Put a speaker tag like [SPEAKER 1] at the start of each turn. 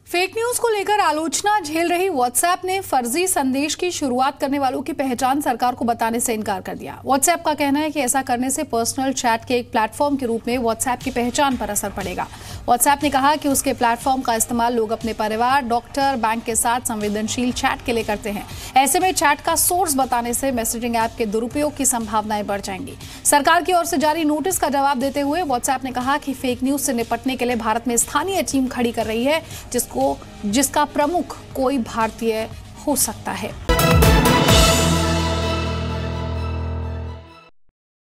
[SPEAKER 1] Fake news को लेकर आलोचना झेल रही व्हाट्सएप ने फर्जी संदेश की शुरुआत करने वालों की पहचान सरकार को बताने से इनकार कर दिया। व्हाट्सएप का कहना है कि ऐसा करने से पर्सनल चैट के एक प्लेटफॉर्म के रूप में व्हाट्सएप की पहचान पर असर पड़ेगा। व्हाट्सएप ने कहा कि उसके प्लेटफॉर्म का इस्तेमाल लोग अपने परिवार, डॉक्टर, बैंक के साथ संवेदनशील चैट के लिए करते हैं। ऐसे में चैट का सोर्स बताने से मैसेजिंग ऐप के दुरुपयोग की संभावनाएं बढ़ जाएंगी। सरकार की ओर से जारी नोटिस का जवाब देते हुए व्हाट्सएप ने कहा कि फेक न्यूज से निपटने के लिए भारत में स्थानीय टीम खड़ी कर रही है, जिसका प्रमुख कोई भारतीय हो सकता है।